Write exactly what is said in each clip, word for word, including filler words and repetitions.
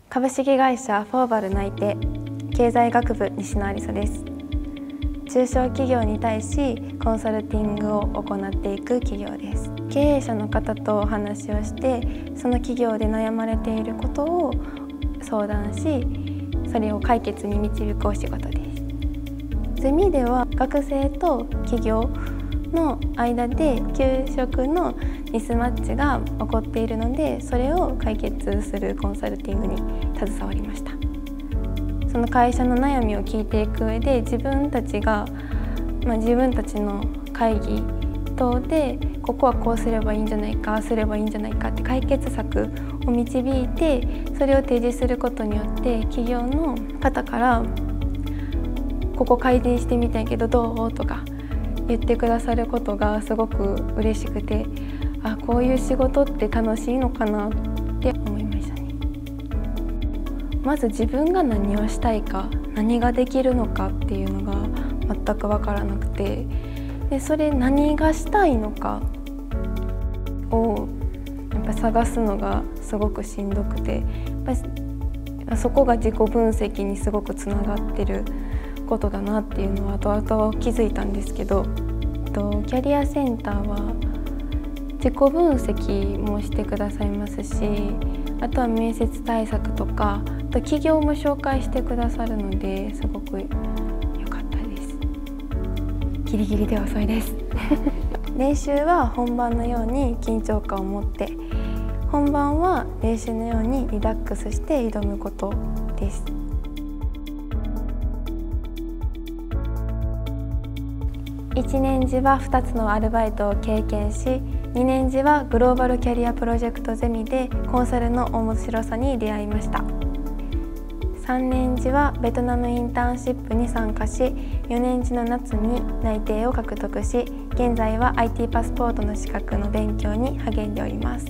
株式会社フォーバル内定経済学部西野有沙です。中小企業に対しコンサルティングを行っていく企業です。経営者の方とお話をして、その企業で悩まれていることを相談し、それを解決に導くお仕事です。ゼミでは学生と企業の間で給食のミスマッチが起こっているので、それを解決するコンサルティングに携わりました。その会社の悩みを聞いていく上で、自分たちが、まあ、自分たちの会議等でここはこうすればいいんじゃないか、ああすればいいんじゃないかって解決策を導いて、それを提示することによって企業の方から「ここ改善してみたいけどどう?」とか言ってくださることがすごく嬉しくて、あ、こういう仕事って楽しいのかなって思いましたね。まず自分が何をしたいか、何ができるのかっていうのが全く分からなくて、でそれ何がしたいのかをやっぱ探すのがすごくしんどくて、やっぱそこが自己分析にすごくつながってることだなっていうのは後々気づいたんですけど、キャリアセンターは自己分析もしてくださいますし、あとは面接対策とか、あと企業も紹介してくださるので、すごく良かったです。ギリギリで遅いです練習は本番のように緊張感を持って、本番は練習のようにリラックスして挑むことです。いちねん時はふたつのアルバイトを経験し、にねん時はグローバルキャリアプロジェクトゼミでコンサルの面白さに出会いました。さんねん時はベトナムインターンシップに参加し、よねん時の夏に内定を獲得し、現在は アイティー パスポートの資格の勉強に励んでおります。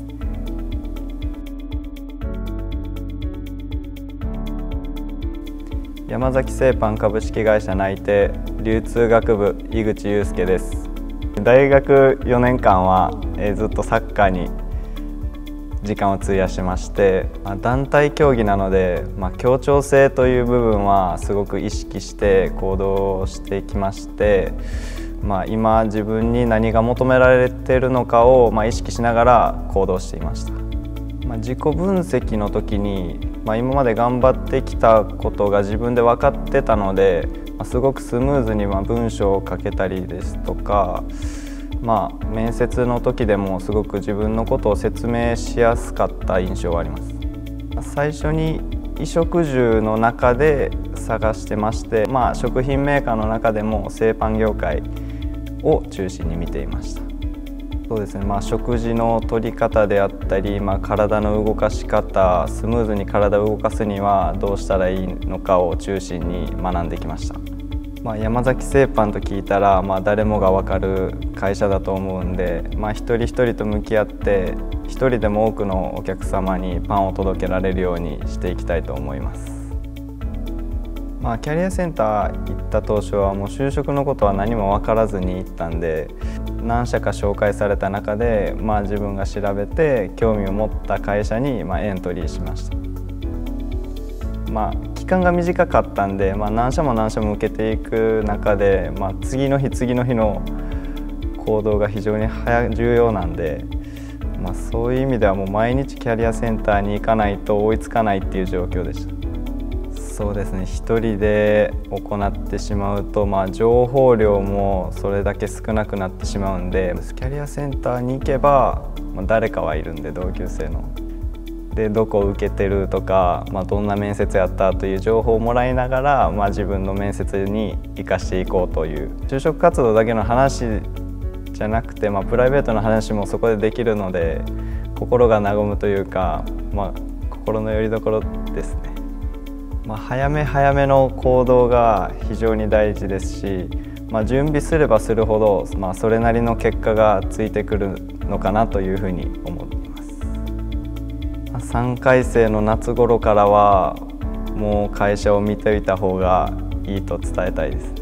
山崎製パン株式会社内定流通学部井口祐介です。大学よねんかんは、えー、ずっとサッカーに時間を費やしまして、まあ、団体競技なので、まあ、協調性という部分はすごく意識して行動してきまして、まあ、今自分に何が求められているのかを、まあ、意識しながら行動していました。まあ、自己分析の時に、まあ、今まで頑張ってきたことが自分で分かってたので、まあ、すごくスムーズにまあ文章を書けたりですとか、まあ、面接の時でもすごく自分のことを説明しやすかった印象はあります。最初に衣食住の中で探してまして、まあ、食品メーカーの中でも製パン業界を中心に見ていました。そうですね、まあ、食事の取り方であったり、まあ、体の動かし方、スムーズに体を動かすにはどうしたらいいのかを中心に学んできました。まあ、山崎製パンと聞いたら、まあ、誰もが分かる会社だと思うんで、まあ、一人一人と向き合って一人でも多くのお客様にパンを届けられるようにしていきたいと思います。まあ、キャリアセンター行った当初はもう就職のことは何も分からずに行ったんで、何社か紹介された中で、まあ、自分が調べて興味を持った会社にまあエントリーしました。まあ、期間が短かったんで、まあ、何社も何社も受けていく中で、まあ、次の日次の日の行動が非常に早重要なんで、まあ、そういう意味ではもう毎日キャリアセンターに行かないと追いつかないっていう状況でした。そうですね、一人で行ってしまうと、まあ、情報量もそれだけ少なくなってしまうんで、キャリアセンターに行けば、まあ、誰かはいるんで、同級生の。でどこを受けてるとか、まあ、どんな面接やったという情報をもらいながら、まあ、自分の面接に生かしていこうという、就職活動だけの話じゃなくて、まあ、プライベートの話もそこでできるので、心が和むというか、まあ、心の拠り所ですね。まあ、早め早めの行動が非常に大事ですし、まあ、準備すればするほど、まあ、それなりの結果がついてくるのかなというふうに思っています。まあ、さんかい生の夏頃からはもう会社を見ておいた方がいいと伝えたいですね。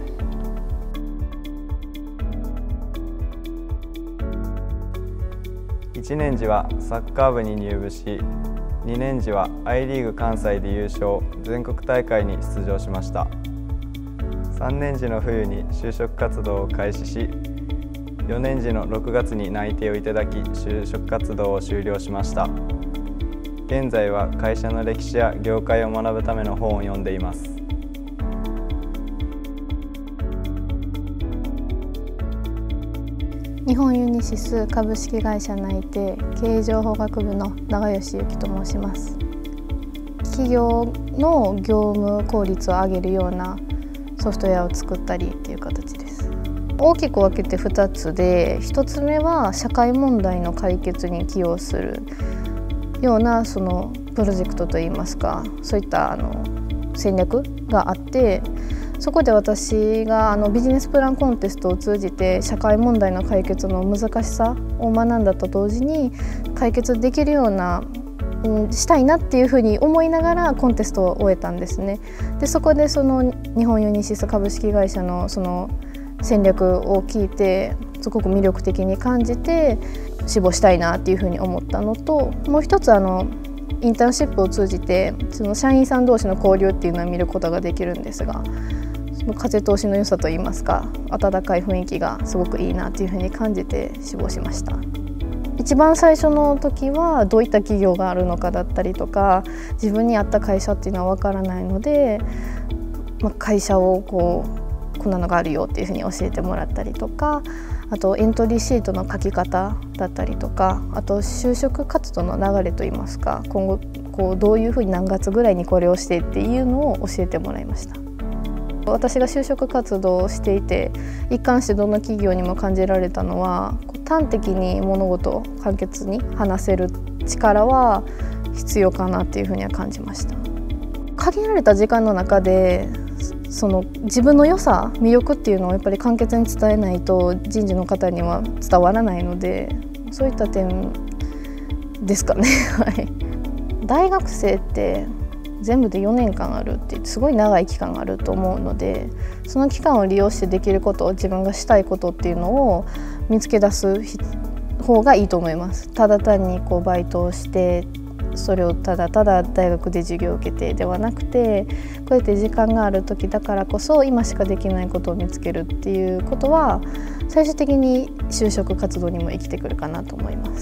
いちねん時はサッカー部に入部し、 にねん次は I リーグ関西で優勝、全国大会に出場しました。さんねん次の冬に就職活動を開始し、よねん次のろくがつに内定をいただき、就職活動を終了しました。現在は会社の歴史や業界を学ぶための本を読んでいます。 日本ユニシス株式会社内定経営情報学部の長吉由紀と申します。企業の業務効率を上げるようなソフトウェアを作ったりっていう形です。大きく分けてふたつで、ひとつめは社会問題の解決に寄与するようなそのプロジェクトといいますか、そういったあの戦略があって、そこで私があのビジネスプランコンテストを通じて社会問題の解決の難しさを学んだと同時に、解決できるような、うん、したいなっていうふうに思いながらコンテストを終えたんですね。でそこでその日本ユニシス株式会社のその戦略を聞いてすごく魅力的に感じて志望したいなっていうふうに思ったのと、もう一つあのインターンシップを通じてその社員さん同士の交流っていうのは見ることができるんですが、その風通しの良さといいますか、温かい雰囲気がすごくいいなっていうふうに感じて志望しました。一番最初の時はどういった企業があるのかだったりとか、自分に合った会社っていうのは分からないので、まあ、会社をこうこんなのがあるよっていうふうに教えてもらったりとか、あとエントリーシートの書き方だったりとか、あと就職活動の流れといいますか、今後こうどういうふうに何月ぐらいにこれをしてっていうのを教えてもらいました。私が就職活動をしていて一貫してどの企業にも感じられたのは、端的に物事を簡潔に話せる力は必要かなっていうふうには感じました。限られた時間の中でその自分の良さ、魅力っていうのをやっぱり簡潔に伝えないと人事の方には伝わらないので、そういった点ですかね。はい。大学生って全部でよねんかんあるってすごい長い期間があると思うので、その期間を利用してできること、自分がしたいことっていうのを見つけ出す方がいいと思います。ただ単にこうバイトをしてそれをただただ大学で授業を受けてではなくて、こうやって時間がある時だからこそ今しかできないことを見つけるっていうことは最終的に就職活動にも生きてくるかなと思います。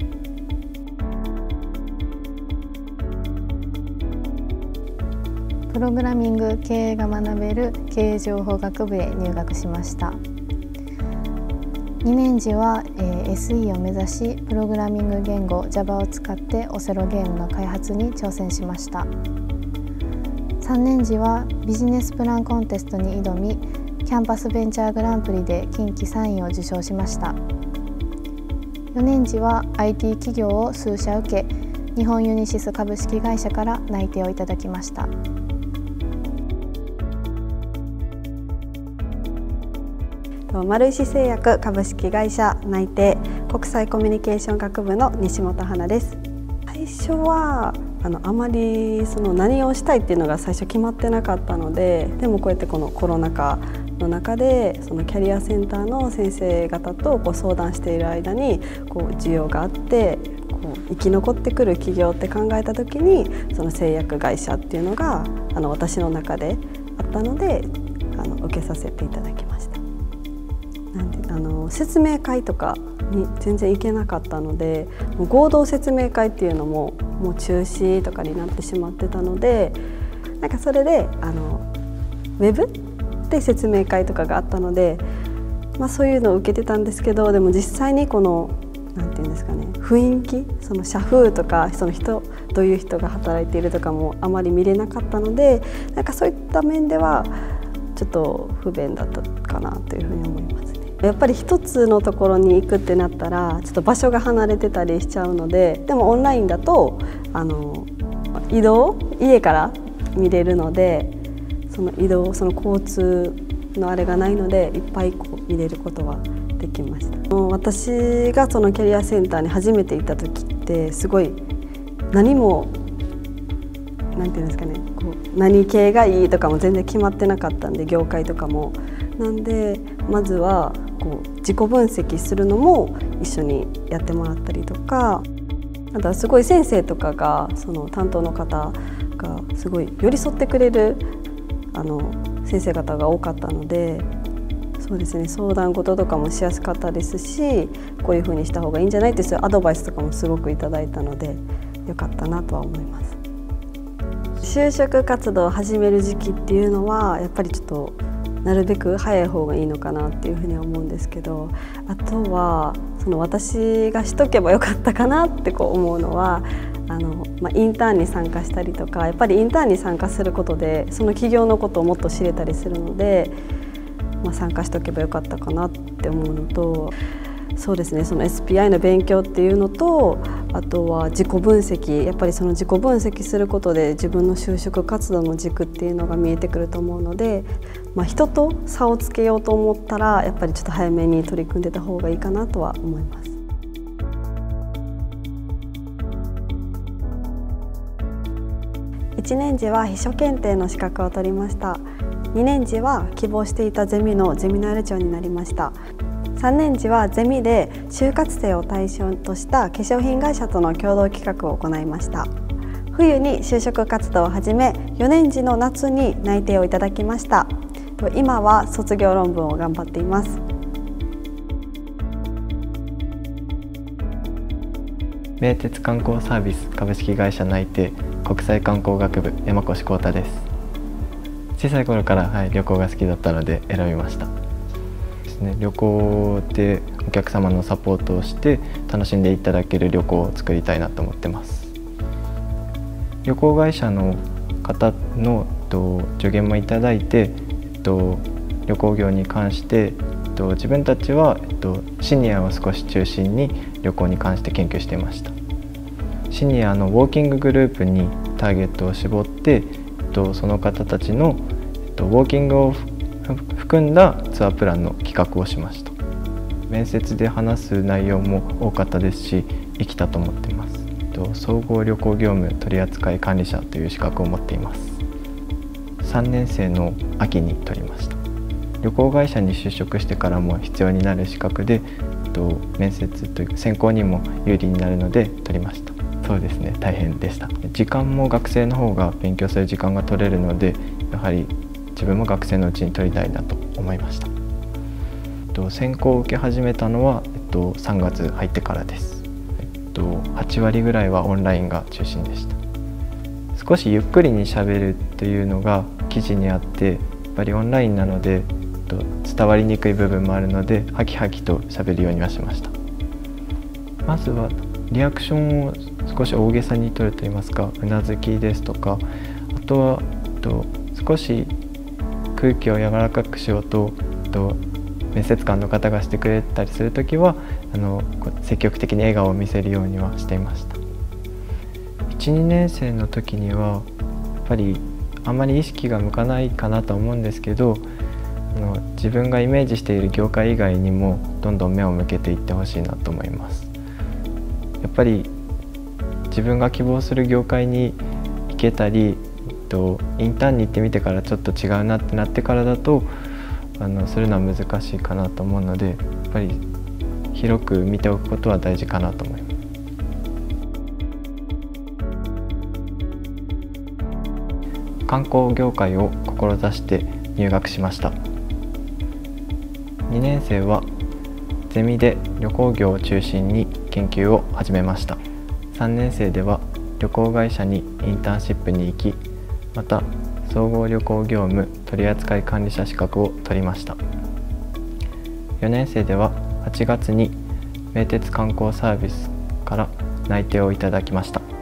プログラミング経営が学べる経営情報学部へ入学しました。にねん次は、えー、エスイー を目指し、プログラミング言語 Java を使ってオセロゲームの開発に挑戦しました。さんねん次はビジネスプランコンテストに挑み、キャンパスベンチャーグランプリで近畿さんいを受賞しました。よねん次は アイティー 企業を数社受け、日本ユニシス株式会社から内定をいただきました。 丸石製薬株式会社内定国際コミュニケーション学部の西本花です。最初はあのあまりその何をしたいっていうのが最初決まってなかったので、でもこうやってこのコロナ禍の中でそのキャリアセンターの先生方とこう相談している間にこう需要があって、こう生き残ってくる企業って考えた時にその製薬会社っていうのがあの私の中であったので、あの受けさせていただきました。なんであの説明会とかに全然行けなかったので、もう合同説明会っていうのももう中止とかになってしまってたので、なんかそれであのウェブで説明会とかがあったので、まあ、そういうのを受けてたんですけど、でも実際にこのなんていうんですかね、雰囲気、その社風とかその人どういう人が働いているとかもあまり見れなかったので、なんかそういった面ではちょっと不便だったかなというふうに思いますね。やっぱり一つのところに行くってなったらちょっと場所が離れてたりしちゃうので、でもオンラインだとあの移動家から見れるので、その移動その交通のあれがないのでいっぱいこう見れることはできました。私がそのキャリアセンターに初めて行った時ってすごい何もなんていうんですかね、こう何系がいいとかも全然決まってなかったんで、業界とかもなんでまずはこう自己分析するのも一緒にやってもらったりとか、 あとはすごい先生とかがその担当の方がすごい寄り添ってくれるあの先生方が多かったので、そうですね、相談事とかもしやすかったですし、こういうふうにした方がいいんじゃないってそういうアドバイスとかもすごくいただいたのでよかったなとは思います。就職活動を始める時期っていうのはやっぱりちょっとなるべく早い方がいいのかなっていうふうには思うんですけど、あとはその私がしとけばよかったかなってこう思うのはあの、まあ、インターンに参加したりとか、やっぱりインターンに参加することでその企業のことをもっと知れたりするので、まあ、参加しとけばよかったかなって思うのと、そうですね、その エスピーアイ の勉強っていうのと、あとは自己分析、やっぱりその自己分析することで自分の就職活動の軸っていうのが見えてくると思うので、まあ、人と差をつけようと思ったらやっぱりちょっと早めに取り組んでた方がいいかなとは思います。いちねん次は秘書検定の資格を取りました。にねん次は希望していたゼミのゼミナール長になりました。さんねん次はゼミで就活生を対象とした化粧品会社との共同企画を行いました。冬に就職活動を始め、よねん次の夏に内定をいただきました。今は卒業論文を頑張っています。 名鉄観光サービス株式会社内定国際観光学部山越浩太です。小さい頃から、はい、旅行が好きだったので選びました。ですね、旅行でお客様のサポートをして楽しんでいただける旅行を作りたいなと思ってます。旅行会社の方のと助言もいただいて、と旅行業に関してと自分たちはとシニアを少し中心に旅行に関して研究していました。シニアのウォーキンググループにターゲットを絞ってとその方たちのとウォーキングを含んだツアープランの企画をしました。面接で話す内容も多かったですし生きたと思っています。と総合旅行業務取扱管理者という資格を持っています。さんねん生の秋に取りました。旅行会社に就職してからも必要になる資格でと面接という選考にも有利になるので取りました。そうですね、大変でした。時間も学生の方が勉強する時間が取れるので、やはり自分も学生のうちに取りたいなと思いました。選考を受け始めたのは、えっと、さんがつ入ってからです。えっと、はちわりぐらいはオンラインが中心でした。少しゆっくりにしゃべるっていうのが記事にあって、やっぱりオンラインなので伝わりにくい部分もあるのでハキハキとしゃべるようにはしました。まずはリアクションを少し大げさに取るといいますか、うなずきですとか、あとはと少し空気を柔らかくしようとと面接官の方がしてくれたりするときはあの積極的に笑顔を見せるようにはしていました。いち、にねん生の時にはやっぱりあんまり意識が向かないかなと思うんですけど、あの自分がイメージしている業界以外にもどんどん目を向けていってほしいなと思います。やっぱり自分が希望する業界に行けたり、とインターンに行ってみてからちょっと違うなってなってからだとあのするのは難しいかなと思うので、やっぱり広く見ておくことは大事かなと思います。観光業界を志して入学しました。にねん生はゼミで旅行業を中心に研究を始めました。さんねん生では旅行会社にインターンシップに行き、また総合旅行業務取扱管理者資格を取りました。よねん生でははちがつに名鉄観光サービスから内定をいただきました。